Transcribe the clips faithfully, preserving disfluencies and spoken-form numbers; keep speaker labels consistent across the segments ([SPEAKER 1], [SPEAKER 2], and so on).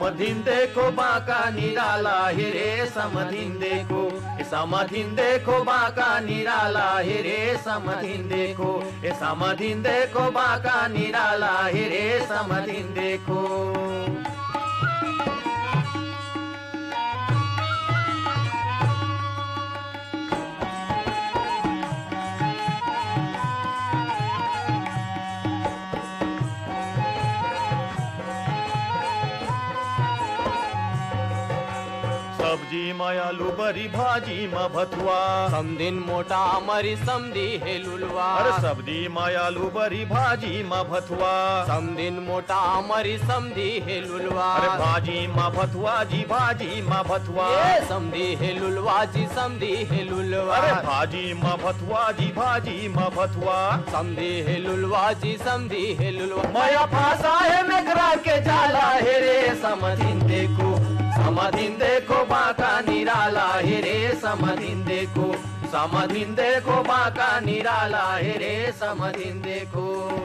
[SPEAKER 1] समधिन देखो बाका निराला हे रे समधिन देखो, समधिन देखो बाका निराला हे रे समधिन देखो, समधिन देखो बाका निराला हे रे समधिन देखो। सब्जी मायालू बरी भाजी मा भथुआ,
[SPEAKER 2] समदिन मोटा मरी समदी हे लुलवा।
[SPEAKER 1] अरे सब्जी मायालू बरी भाजी मा भथुआ,
[SPEAKER 2] समदिन मोटा मरी समदी हे लुलवा।
[SPEAKER 1] अरे भाजी मा भथुआ जी भाजी मा भथुआ,
[SPEAKER 2] समदी हे लुलवा जी समदी हे लुलवा।
[SPEAKER 1] अरे भाजी मा भथुआ जी भाजी मा भथुआ,
[SPEAKER 2] समदी हे लुलवा जी समदी हे लुलवा।
[SPEAKER 1] माया फासा है मेघरा के जाला हे रे समधिन देखो, समधिन देखो बाका निराला हे रे समधिन देखो, समधिन देखो बाका निराला हे रे समधिन देखो।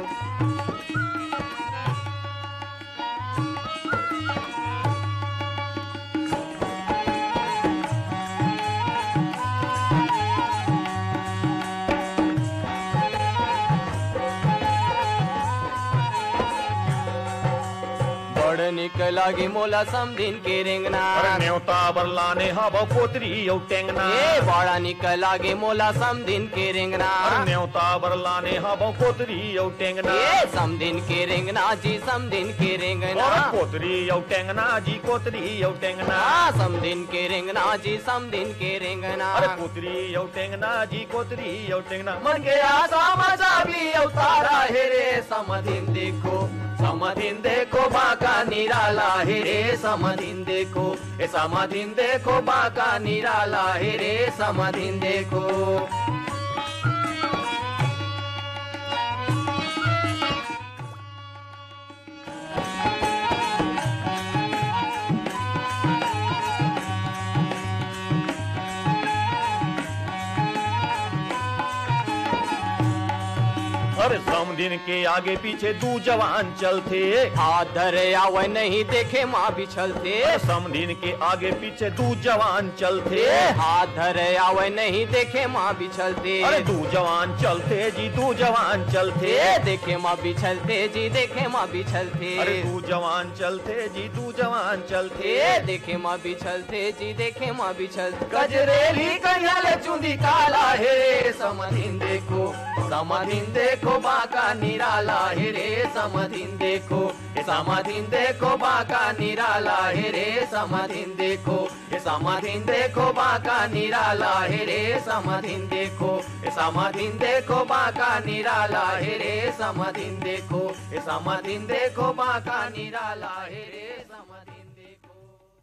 [SPEAKER 2] निक लागी मोला समदिन के रेंगना,
[SPEAKER 1] न्योता बरलाने हवा पोतरी औ टेंगना।
[SPEAKER 2] ए बड़ा निक लागे मोला समदिन के रेंगना,
[SPEAKER 1] न्योता बरलाने हवा पोतरी औ टेंगना।
[SPEAKER 2] ए समदिन के रेंगना जी समदिन के रेंगना,
[SPEAKER 1] पोतरी औ टेंगना जी कोतरी औ टेंगना।
[SPEAKER 2] समदिन के रेंगना जी समदिन के रेंगना।
[SPEAKER 1] अरे पोतरी औ टेंगना जी कोतरी औ टेंगना। मन के आशा मजा भी अवतारा हे रे समधिन देखो, समधिन देखो बाका निराला हे रे समधिन देखो, ए समधिन देखो बाका निराला हे रे समधिन देखो। अरे समधिन के आगे पीछे दू जवान चलते,
[SPEAKER 2] हाथ धरे आवे नहीं देखे माँ बिछलते।
[SPEAKER 1] समधिन के आगे पीछे दू जवान चलते,
[SPEAKER 2] हाथ धरे आवे नहीं देखे माँ बिछलते।
[SPEAKER 1] अरे दू जवान चलते जी दू जवान चलते,
[SPEAKER 2] देखे माँ बिछलते जी देखे माँ बिछलते।
[SPEAKER 1] अरे दू जवान चलते जी दू जवान चलते,
[SPEAKER 2] देखे माँ बिछलते जी देखे माँ बिछलते।
[SPEAKER 1] गजरेली कन्हैया चुंदी काला हे रे समधिन देखो, समधिन देखो बाका निराला हे रे समधिन देखो, समधिन देखो बाका निराला हे रे समधिन देखो, समधिन देखो बाका निराला हे रे समधिन देखो, समधिन देखो बाका निराला हे रे समधिन देखो, समधिन देखो बाका निराला हे रे समधिन देखो।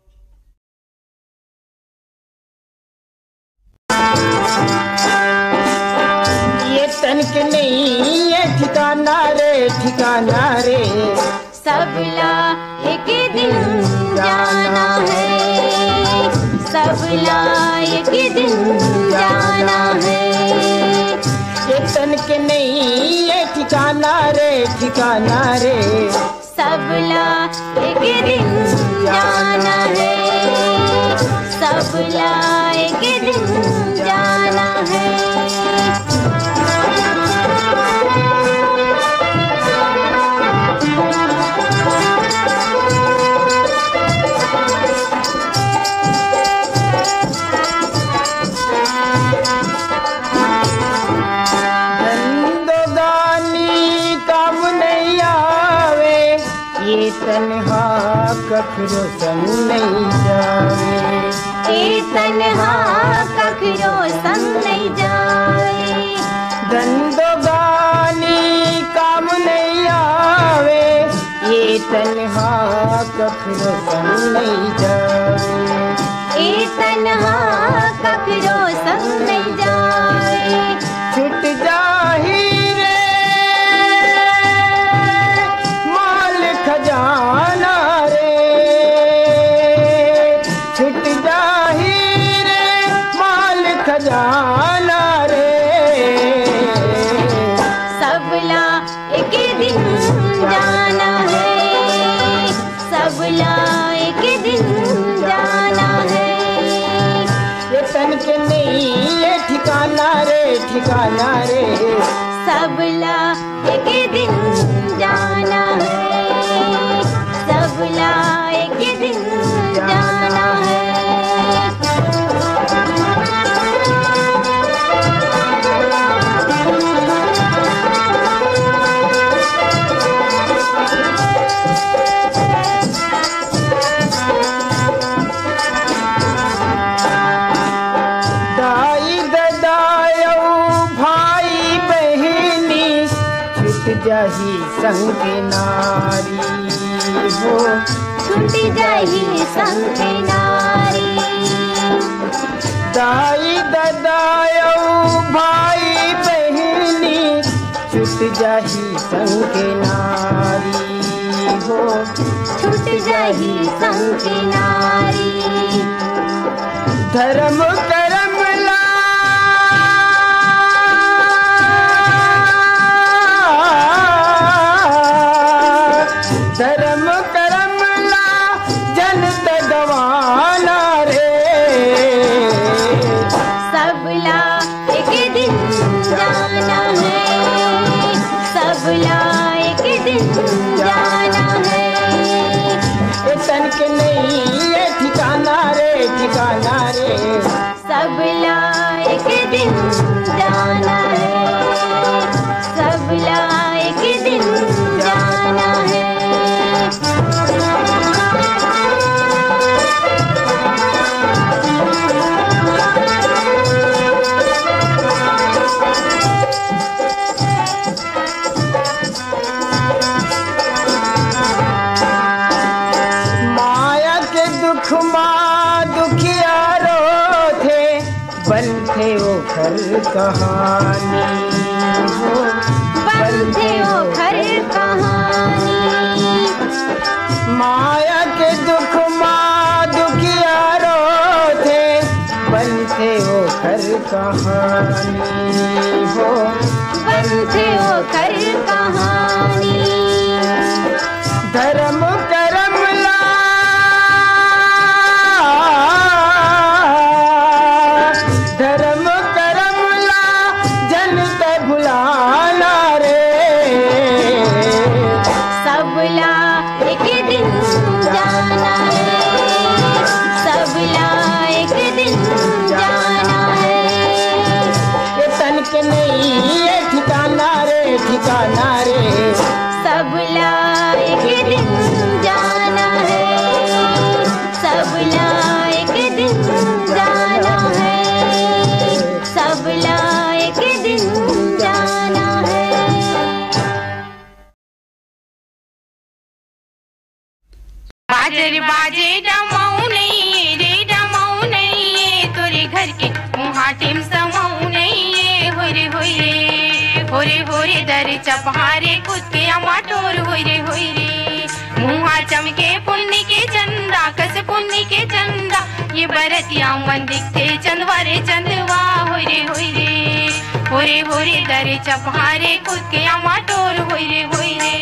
[SPEAKER 3] ये तन के नहीं ये ठिकाना रे ठिकाना रे,
[SPEAKER 4] सबला एक दिन जाना है, सबला एक दिन जाना है।
[SPEAKER 3] ये तन के नहीं ये ठिकाना रे ठिकाना रे,
[SPEAKER 4] सबला एक दिन जाना है, सबला एक दिन जाना है।
[SPEAKER 3] तन्हा कखरो संग नहीं जावे,
[SPEAKER 4] ए तन्हा कखरो संग नहीं जावे।
[SPEAKER 3] दंदोगानी काम नहीं आवे, ये तन्हा कखरो संग नहीं जावे,
[SPEAKER 4] ए तन्हा कखरो संग नहीं जावे।
[SPEAKER 3] छुट जाही रे माल खजाना रे, छुट जाही रे माल खजाना रे।
[SPEAKER 4] सबला एक दिन जाना है, सबला एक
[SPEAKER 3] नहीं ये ठिकाना रे ठिकाना रे।
[SPEAKER 4] सबला एक दिन जाना है, सबला एक दिन जाना है।
[SPEAKER 3] जाही संग के नारी हो,
[SPEAKER 4] छूट जाही संग के नारी।
[SPEAKER 3] दाई ददायो भाई बहनी छूट जाही संग के नारी हो,
[SPEAKER 4] छूट जाही संग के नारी।
[SPEAKER 3] धर्म करम धर्म करम ला जनत गवाना रे।
[SPEAKER 4] सबला एक दिन जाना है, सबला एक दिन जाना है।
[SPEAKER 3] ये तन के नहीं ये ठिकाना रे ठिकाना रे।
[SPEAKER 4] सबला एक दिन जाना है, सबला एक दिन जाना है।
[SPEAKER 3] माया के दुख माँ दुखियारो थे, बन थे वो घर कहानी हो,
[SPEAKER 4] बन थे वो घर कहानी।
[SPEAKER 3] माया के दुख माँ दुखियारो थे, बन थे वो घर कहानी हो,
[SPEAKER 4] बन थे वो घर कहानी।
[SPEAKER 3] धर्म करम ला धर्म करम ला जनत भुलाना रे।
[SPEAKER 4] सबला एक दिन जाना है, सबला एक दिन जाना है।
[SPEAKER 3] ये तन के नहीं ये ठिकाना रे ठिकाना रे।
[SPEAKER 4] सबला एक दिन जाना है, सबला एक दिन जाना है, सबला एक दिन जाना है।
[SPEAKER 5] बाजर बाजे डमाऊ नहीं रे डमाऊ नहीं, तोरे घर के मुहाटिम समाऊ नहीं। होरे होरे होरे होरे दर चपहारे कुद के अमाटोर होरे होरे। मुहा चमके पुण्य के चंदा कस पुण्य के चंदा, ये बरतिया मन दिखते चंदवारे चंदवा। होरे होरे होरे होरे दर चपहारे कुद के अमाटोर होरे होरे।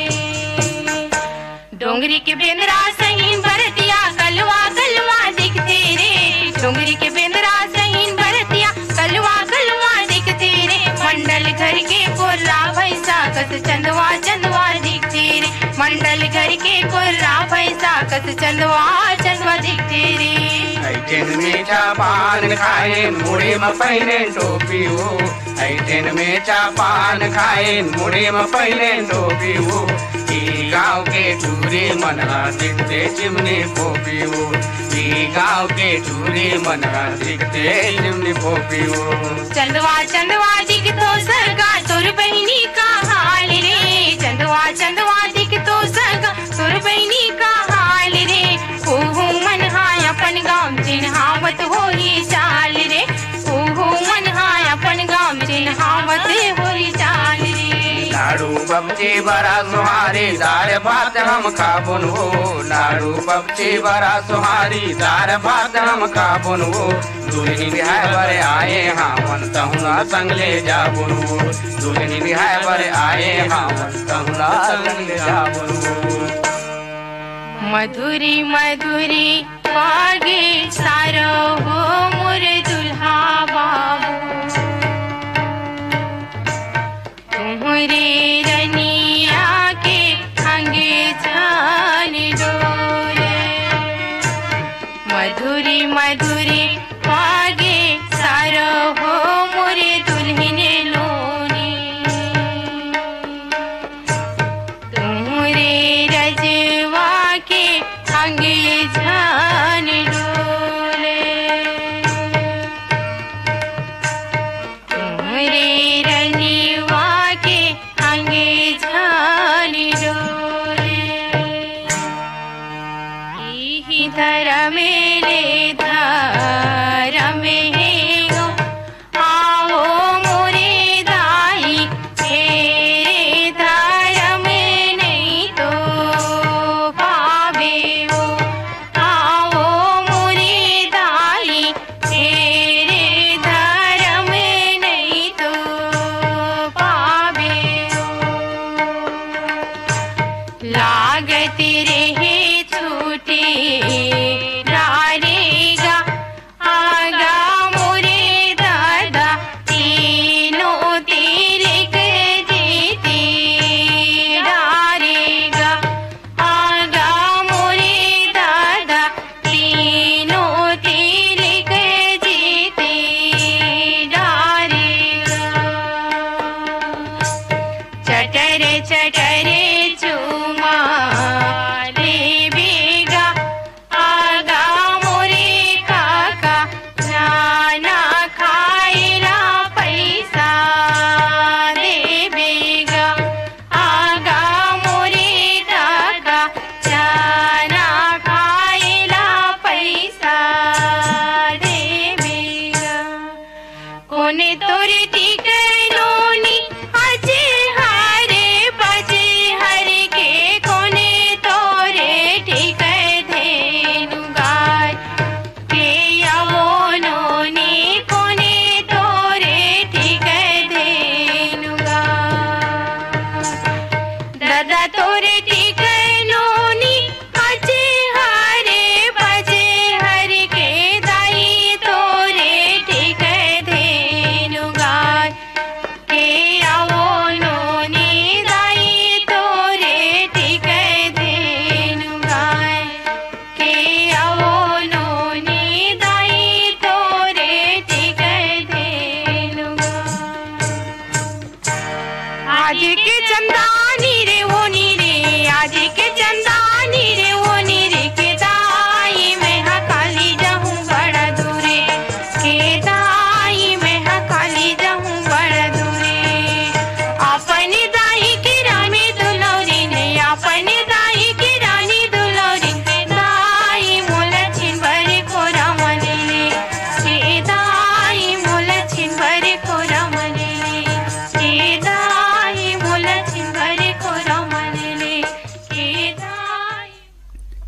[SPEAKER 5] डोंगरी के बेंदरा सहीन भरतिया कलवा कलवा दिखते रे, डोंगरी के बेंदरा सहीन भरतिया कलवा कलवा दिखते रे। मंडल घर के कोर्रा भैसा कस चंदवा चंदवा दिखते रे, मंडल घर के कोर्रा भैसा कस चंदवा चंदवा दिखते रे।
[SPEAKER 1] ऐटेन मीठा पान खाए मुड़े में पहने टोपी हो, ऐटेन मीठा पान खाए मुड़े में पहने टोपी हो। गाँव के टूरे मनरा दिखते चिमनी पोपी हो, गाँव के टूरे मनरा दिखते चिमनी पोपी हो।
[SPEAKER 5] चंदवा चंदवा दिख तो सरगा तोर बहनी का हाल रे, चंदवा चंदवा दिख तो सरगा तोर बहनी का हाल रे। ओहो मन हाय अपन गाँव चिन्हावत होली चाल रे, ओहो मन हाय अपन गाँव चिन्हावत होली चाल रे।
[SPEAKER 1] लाडू बबची बड़ा सुहारी दार भात हम खाबुन हो, लाडू बबची बड़ा सुहारी दार भात हम खाबुन हो। दुल्हनी बिहार पर आए हावन तहुना संग ले जाबुन हो, दुल्हनी बिहार पर आए हावन तहुना संग ले जाबुन हो।
[SPEAKER 5] मधुरी मधुरी पागे सारो हो मोर दुल्हा बाबू तुम्हारे रनिया के अंगे जान डोरे मधुरी मधुरी पागे सारो हो मोरे दुल्हने लोनी तुम्हारे रजवा के अंगे जान डोले तुम्हारे रनिवा के अंगे जान डोले ही धरा मेरे धारा में गो आओ मोरे दाई तेरे धारा में नहीं तो पावे हो आओ मोरे दाई तेरे धारा में नहीं तो पावे हो लागत रहे छूटे डारेगा आगा मोरे दादा तीनों तेरे देते डारेगा आगा मोरे दादा तीनों तेरे देते डारेगा चटर चटर चुमा ले बेगा आगा मोरे काका जाना खाएला पैसा दे बेगा आगा मोरे काका जाना खाएला पैसा दे बेगा कोने तोरे टिकलोनी अजे हारे बजे हर के कोने तोरे टिक धेनुगार के यवनोनी कोने तोरे टिक धेनुगार दादा तोरे टिकलोनी अजे हारे बजे हर के दाई तोरे टिक धेनुगार के यवनोनी दाई तोरे टिक धेनुगार के यवनोनी दाई तोरे टिक धेनुगार आज के चंदानी रे वो नीरे आज के चंदानी रे वो नीरे के दाई में हा काली जाऊं बड़ा दूरे के दाई में हा काली जाऊं बड़ा दूरे अपने दाई की रानी दुलौरी ने अपने दाई की रानी दुलौरी दाई मोला छिन भरे कोरा मनेले के दाई मोला छिन भरे कोरा मनेले के दाई मोला छिन भरे कोरा मनेले के दाई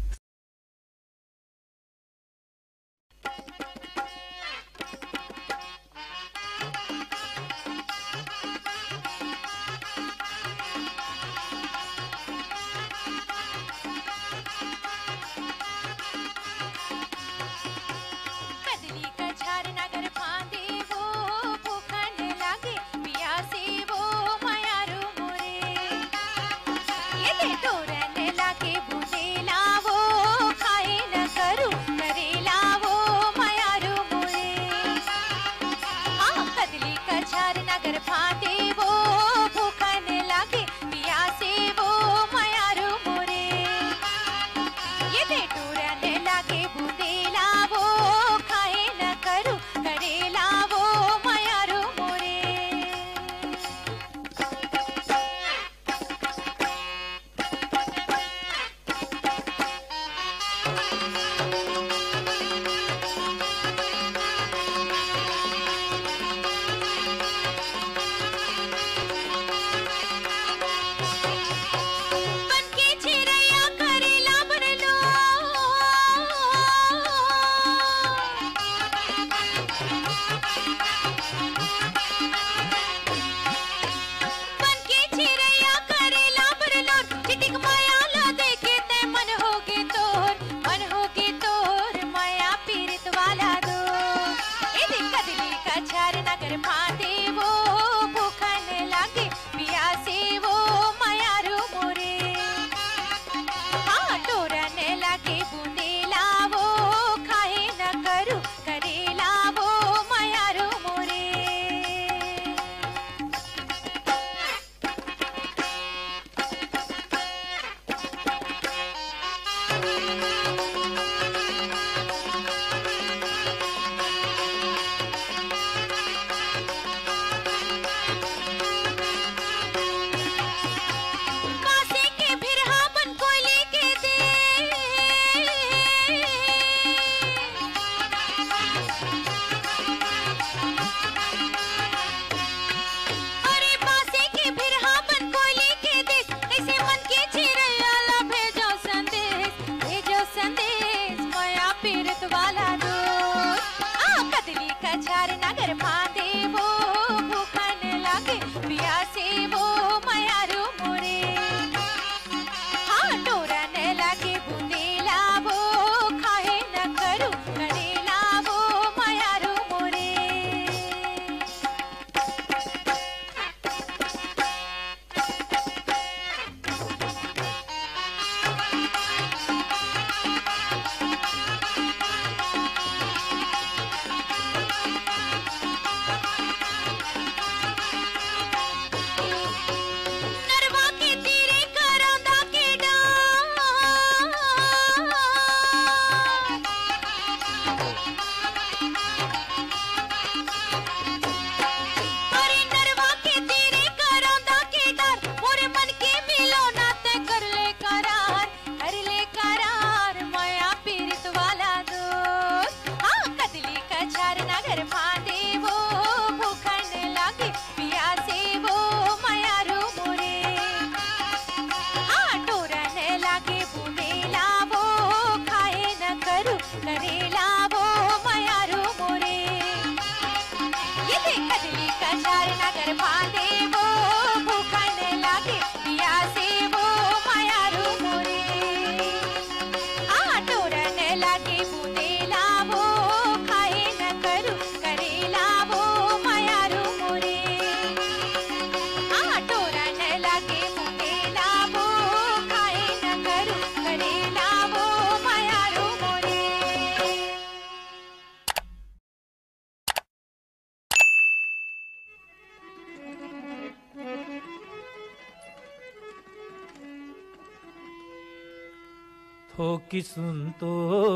[SPEAKER 6] थोकी सुन तो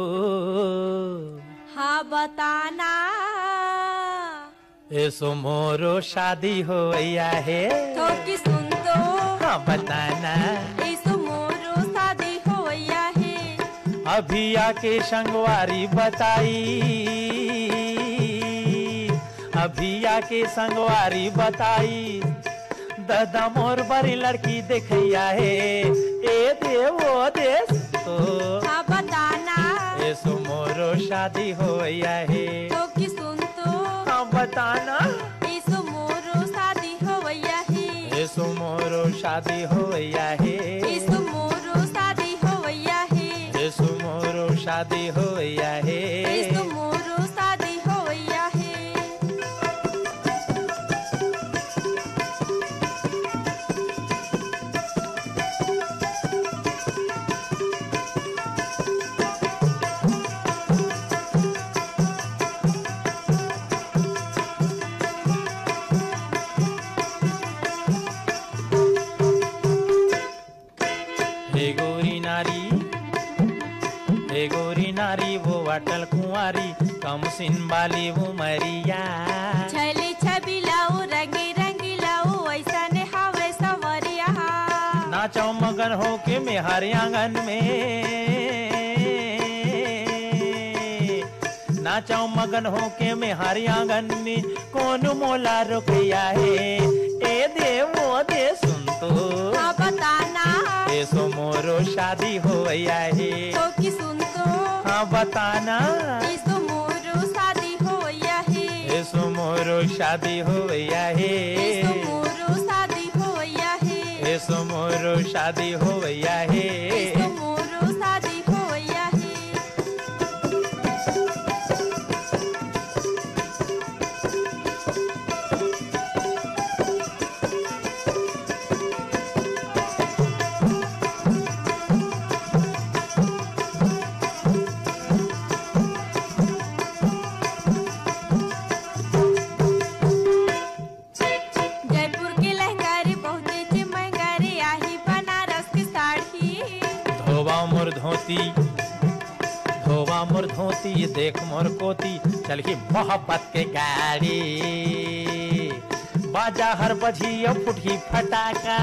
[SPEAKER 7] हाँ बताना
[SPEAKER 6] ऐसो मोरो शादी हो या है
[SPEAKER 7] थोकी सुन तो
[SPEAKER 6] हाँ बताना
[SPEAKER 7] ऐसो मोरो शादी हो या है
[SPEAKER 6] अभी आके संगवारी बताई अभी आके संगवारी बताई दादा मोर बड़ी लड़की देखैया है ए दे वो दे तो
[SPEAKER 7] हाँ बताना
[SPEAKER 6] ऐसो मोरो शादी हो या है
[SPEAKER 7] थोकी सुन तो
[SPEAKER 6] हाँ बताना
[SPEAKER 7] ऐसो मोरो शादी हो या है
[SPEAKER 6] ऐसो मोरो शादी हो या है
[SPEAKER 7] ऐसो मोरो शादी हो या है
[SPEAKER 6] ऐसो मोरो शादी हो या है
[SPEAKER 7] ऐसो मोरो शादी हो या है
[SPEAKER 6] हे गोरी नारी हे गोरी नारी वो अटल कुंवारी कम सिन वाली वो मरिया
[SPEAKER 7] छली छबी लाओ रंगी रंगी लाओ ऐसा ने हवे सवरिया
[SPEAKER 6] नाचो मगन हो के मेहर आंगन में नाचो मगन हो के मेहर आंगन में कौन मोला रुकया है ए दे वो दे सुन तो
[SPEAKER 7] हाँ बताना
[SPEAKER 6] ऐसो मोरो शादी हो या है
[SPEAKER 7] थोकी सुन तो
[SPEAKER 6] हाँ बताना
[SPEAKER 7] ऐसो मोरो शादी हो या है
[SPEAKER 6] ऐसो मोरो शादी हो या है
[SPEAKER 7] ऐसो मोरो शादी हो या है
[SPEAKER 6] ऐसो मोरो शादी हो या है
[SPEAKER 7] ऐसो मोरो शादी हो या है जयपुर के लहंगा रे बहुते चे महंगा रे आही बनारस की साड़ी
[SPEAKER 6] धोबा मोर धोती धोबा मोर धोती देख मोर कोती चल की मोहब्बत के गाड़ी बाजा हर बजियो फुटी फटाका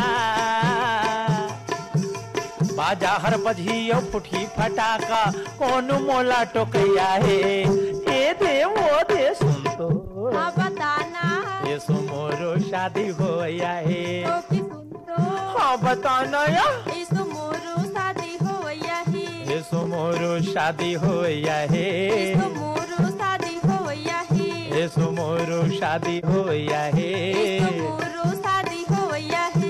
[SPEAKER 6] बाजा हर बजियो फुटी फटाका कौन मोला टोकैया है ए दे वो दे सुन तो
[SPEAKER 7] हाँ बताना
[SPEAKER 6] ऐसो मोरो शादी हो या है
[SPEAKER 7] थोकी सुन तो
[SPEAKER 6] हाँ बताना या
[SPEAKER 7] ऐसो मोरो शादी हो या है
[SPEAKER 6] ऐसो मोरो शादी हो या है
[SPEAKER 7] ऐसो मोरो शादी हो या है
[SPEAKER 6] ऐसो मोरो शादी हो या है
[SPEAKER 7] ऐसो मोरो शादी हो या है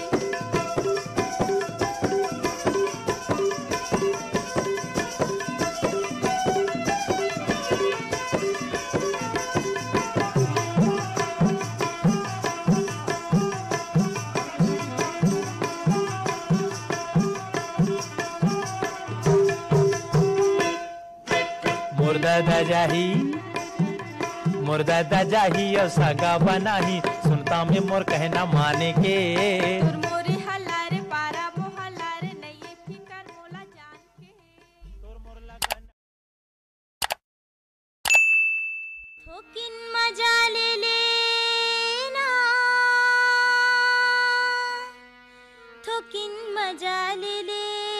[SPEAKER 6] मुर्दा जाही मुर्दा जाही और सगा बनाही सुनता में मोर कहना माने के
[SPEAKER 7] तोर मोरे हल्ला रे पारा मोहल्ला रे नहीं फिकर मोला जान के
[SPEAKER 4] थोकिन मजा ले लेना थोकिन मजा ले ले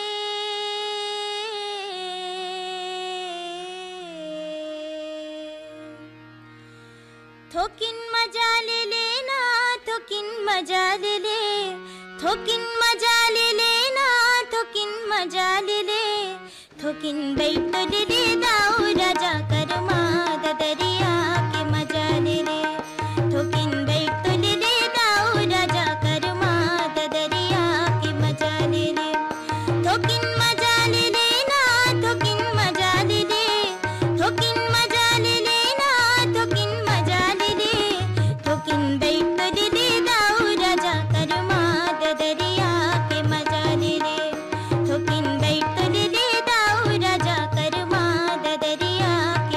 [SPEAKER 4] थोकिन मजा ले लेना थोकिन मजा ले ले थोकिन मजा ले लेना थोकिन मजा ले ले थोकिन बैठ तो ले ले दाऊ राजा करमा दरिया के मजा ले ले थोकिन बैठ तो ले ले दाऊ राजा करमा दरिया के मजा ले ले थोकिन मजा ले लेना थोकिन मजा ले ले थोकिन मजा ले लेना थोकिन मजा ले ले थोकिन बैठ तो ले ले दाऊ राजा करमा दरिया के मजा ले ले थोकिन बैठ तो ले ले दाऊ राजा करमा दरिया के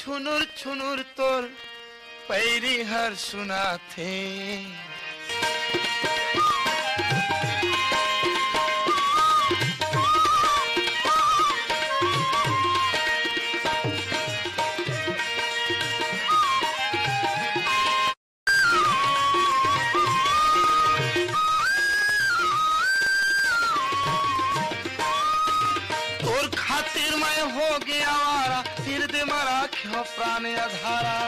[SPEAKER 8] छुनुर छुनुर तोर पैरी हर सुना थे। हो गया वारा हृदय मरा क्यों प्राण अधारा।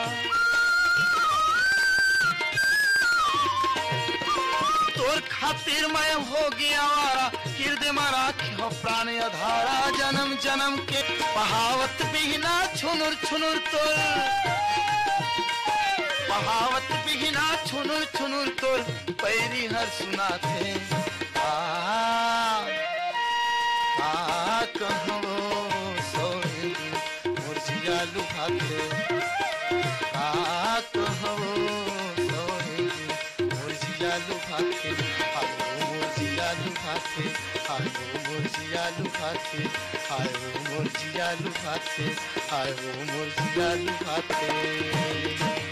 [SPEAKER 8] तोर खातिर मैं हो गया वारा हृदय मरा क्यों प्राण अधारा। जन्म जन्म के बहावत बिना छुनुर छुनुर तोर बहावत बिना छुनुर छुनुर तोर पैरी हर सुना थे। आ, आ कहूँ लुभाते आ कहो सोहेगी मुर्जिया लुभाते आयो मुर्जिया लुभाते आयो मुर्जिया लुभाते आयो मुर्जिया लुभाते आयो मुर्जिया लुभाते।